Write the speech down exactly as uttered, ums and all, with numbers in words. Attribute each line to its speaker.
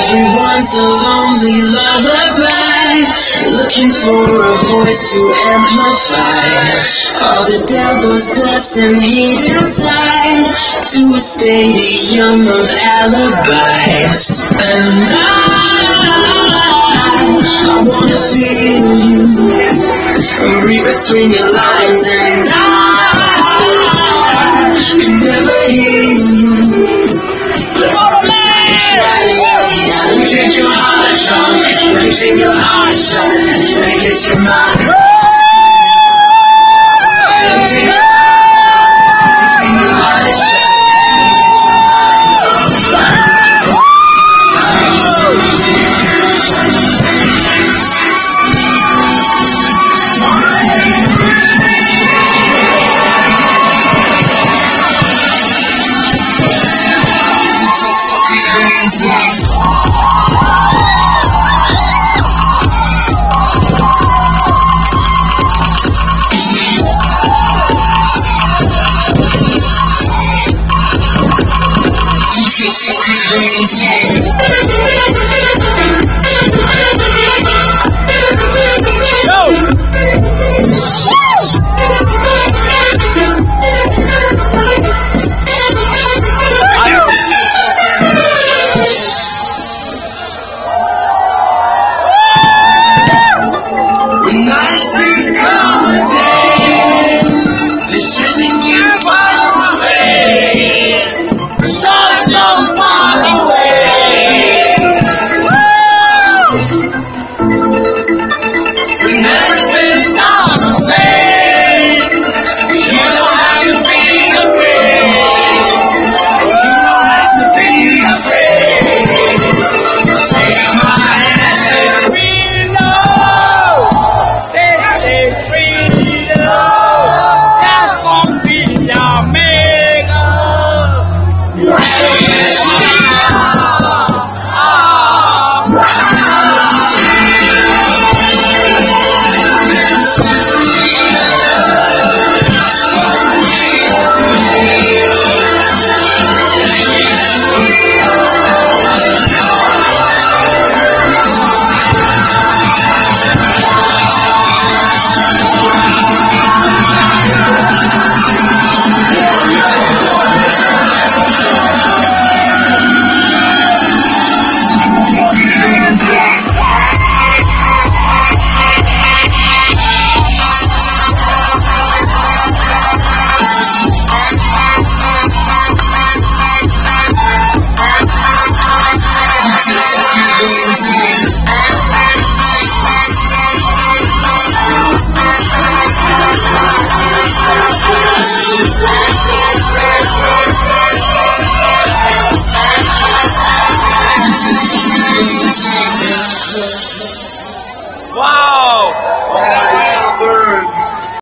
Speaker 1: Everyone's a lonely lullaby, looking for a voice to amplify all the devil's dust and heat inside, to a stadium of alibis. And I, I wanna feel you, read between your lines, and I can never hear you. Let me take your heart, John. Let me take your heart, son. Let me get your mind. Let me take your heart, son. Dimitri.